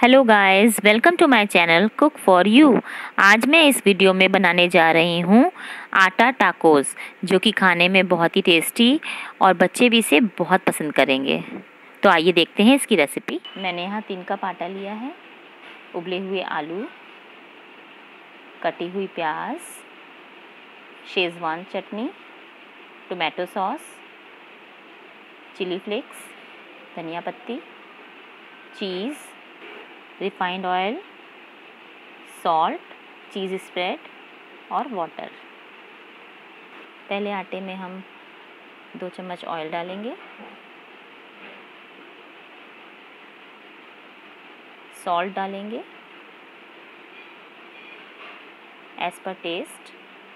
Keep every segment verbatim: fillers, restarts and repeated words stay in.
Hello guys, welcome to my channel cook for you. आज मैं इस वीडियो में बनाने जा रही हूँ आटा टाकोस, जो कि खाने में बहुत ही टेस्टी और बच्चे भी इसे बहुत पसंद करेंगे। तो आइए देखते हैं इसकी रेसिपी। मैंने यहाँ तीन कप आटा लिया है, उबले हुए आलू, कटी हुई प्याज, शेजवान चटनी, टोमेटो सॉस, चिली फ्लेक्स, धनिया पत्ती, cheese, refined oil, salt, cheese spread और वाटर। पहले आटे में हम दो चम्मच ऑयल डालेंगे, सॉल्ट डालेंगे एज पर टेस्ट,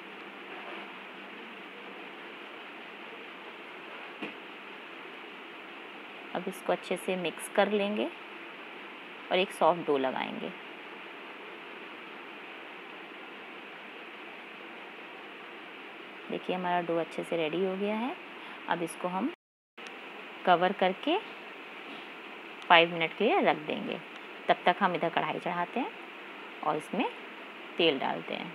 अब इसको अच्छे से मिक्स कर लेंगे और एक सॉफ्ट डो लगाएंगे। देखिए हमारा डो अच्छे से रेडी हो गया है। अब इसको हम कवर करके फाइव मिनट के लिए रख देंगे। तब तक हम इधर कढ़ाई चढ़ाते हैं और इसमें तेल डालते हैं।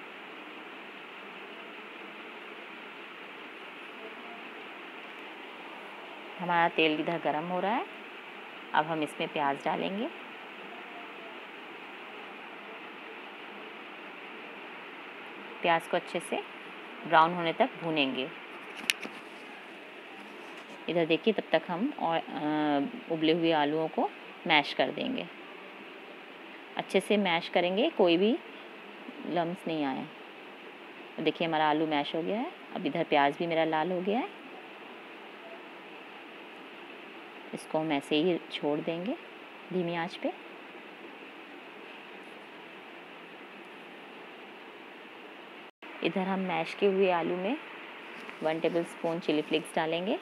हमारा तेल इधर गरम हो रहा है। अब हम इसमें प्याज डालेंगे, प्याज को अच्छे से ब्राउन होने तक भूनेंगे। इधर देखिए, तब तक हम और उबले हुए आलूओं को मैश कर देंगे। अच्छे से मैश करेंगे, कोई भी लम्स नहीं आए। देखिए हमारा आलू मैश हो गया है। अब इधर प्याज भी मेरा लाल हो गया है। इसको हम ऐसे ही छोड़ देंगे धीमी आंच पे। इधर हम मैश किए हुए आलू में one tablespoon chilli flakes डालेंगे,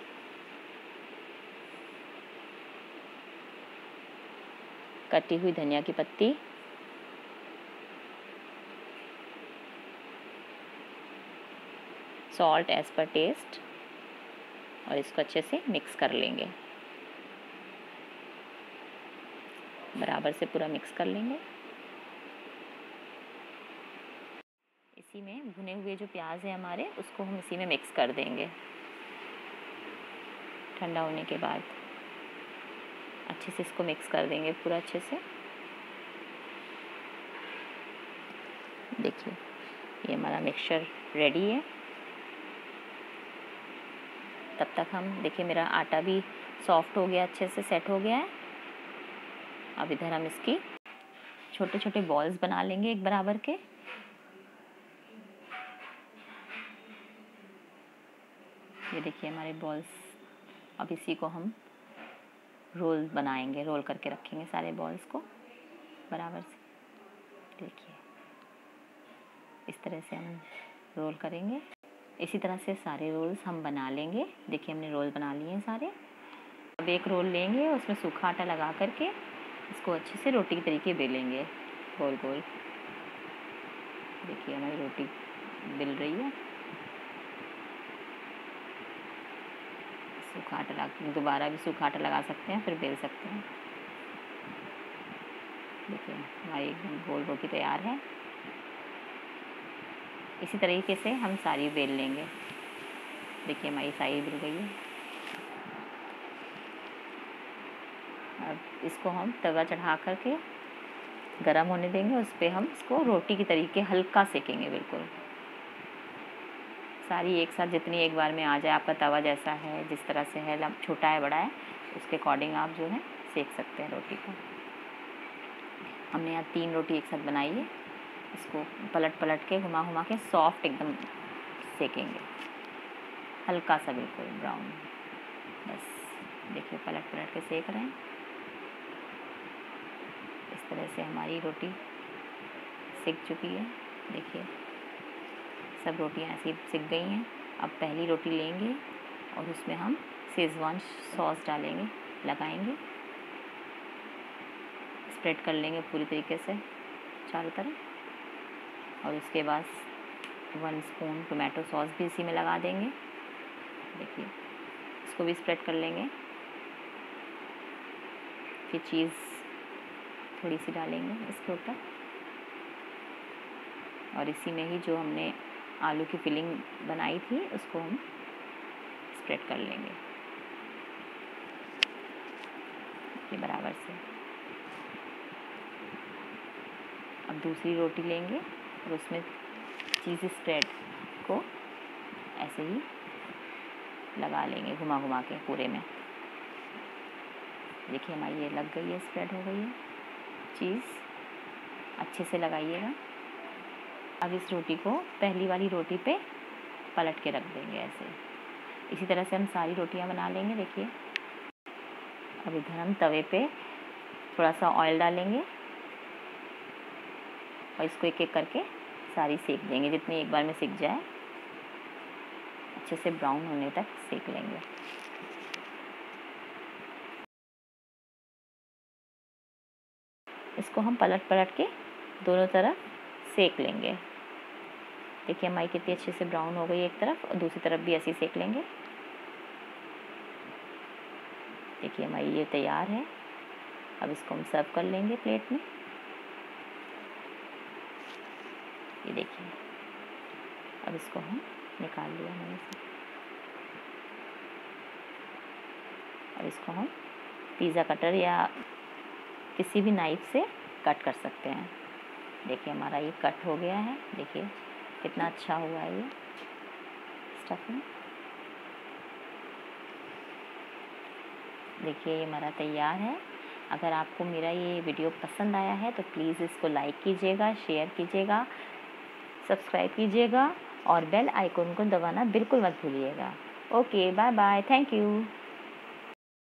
कटी हुई धनिया की पत्ती, सॉल्ट एज पर टेस्ट और इसको अच्छे से मिक्स कर लेंगे। बराबर से पूरा मिक्स कर लेंगे। इसी में भुने हुए जो प्याज है हमारे, उसको हम इसी में मिक्स कर देंगे। ठंडा होने के बाद अच्छे से इसको मिक्स कर देंगे पूरा अच्छे से। देखिए ये हमारा मिक्सचर रेडी है। तब तक हम देखिए मेरा आटा भी सॉफ्ट हो गया, अच्छे से सेट हो गया है। अब इधर हम इसकी छोटे छोटे बॉल्स बना लेंगे एक बराबर के। ये देखिए हमारे बॉल्स। अब इसी को हम रोल बनाएंगे, रोल करके रखेंगे सारे बॉल्स को बराबर से। देखिए इस तरह से हम रोल करेंगे। इसी तरह से सारे रोल्स हम बना लेंगे। देखिए हमने रोल बना लिए हैं सारे। अब एक रोल लेंगे, उसमें सूखा आटा लगा करके इसको अच्छे से रोटी के तरीके बेलेंगे गोल गोल। देखिए हमारी रोटी बेल रही है। सूखा आटा लगा, दोबारा भी सूखा आटा लगा सकते हैं, फिर बेल सकते हैं। देखिए हमारी एकदम गोल रोटी तैयार है। इसी तरीके से हम सारी बेल लेंगे। देखिए हमारी सारी बेल गई है। अब इसको हम तवा चढ़ा करके गरम होने देंगे। उस पर हम इसको रोटी की तरीके हल्का सेकेंगे बिल्कुल। सारी एक साथ जितनी एक बार में आ जाए, आपका तवा जैसा है, जिस तरह से है, छोटा है बड़ा है, उसके अकॉर्डिंग आप जो है सेक सकते हैं रोटी को। हमने यहाँ तीन रोटी एक साथ बनाई है। इसको पलट पलट के घुमा घुमा के सॉफ्ट एकदम सेकेंगे, हल्का सा बिल्कुल ब्राउन। बस देखिए पलट पलट के सेक रहे हैं। इस तरह से हमारी रोटी सिक चुकी है। देखिए सब रोटियां ऐसी सिक गई हैं। अब पहली रोटी लेंगे और उसमें हम शेजवान सॉस डालेंगे, लगाएंगे, स्प्रेड कर लेंगे पूरी तरीके से चारों तरफ। और उसके बाद वन स्पून टोमेटो सॉस भी इसी में लगा देंगे। देखिए इसको भी स्प्रेड कर लेंगे। फिर चीज़ थोड़ी सी डालेंगे इसके ऊपर, और इसी में ही जो हमने आलू की फिलिंग बनाई थी उसको हम स्प्रेड कर लेंगे ये बराबर से। अब दूसरी रोटी लेंगे और उसमें चीज़ स्प्रेड को ऐसे ही लगा लेंगे घुमा घुमा के पूरे में। देखिए हमारी ये लग गई है, स्प्रेड हो गई है चीज़, अच्छे से लगाइएगा। अब इस रोटी को पहली वाली रोटी पे पलट के रख देंगे ऐसे। इसी तरह से हम सारी रोटियां बना लेंगे। देखिए अब इधर हम तवे पे थोड़ा सा ऑयल डालेंगे और इसको एक एक करके सारी सेक देंगे, जितनी एक बार में सिक जाए अच्छे से ब्राउन होने तक सेक लेंगे। इसको हम पलट पलट के दोनों तरफ सेक लेंगे। देखिए हमारी कितनी अच्छे से ब्राउन हो गई एक तरफ, और दूसरी तरफ भी ऐसे ही सेक लेंगे। देखिए हमारी ये तैयार है। अब इसको हम सर्व कर लेंगे प्लेट में। ये देखिए अब इसको हम निकाल लिया मैंने से। अब इसको हम पिज़्ज़ा कटर या किसी भी नाइफ से कट कर सकते हैं। देखिए हमारा ये कट हो गया है। देखिए कितना अच्छा हुआ है ये स्टफिंग। देखिए ये हमारा तैयार है। अगर आपको मेरा ये वीडियो पसंद आया है तो प्लीज़ इसको लाइक कीजिएगा, शेयर कीजिएगा, सब्सक्राइब कीजिएगा और बेल आइकन को दबाना बिल्कुल मत भूलिएगा। Okay, bye bye, thank you.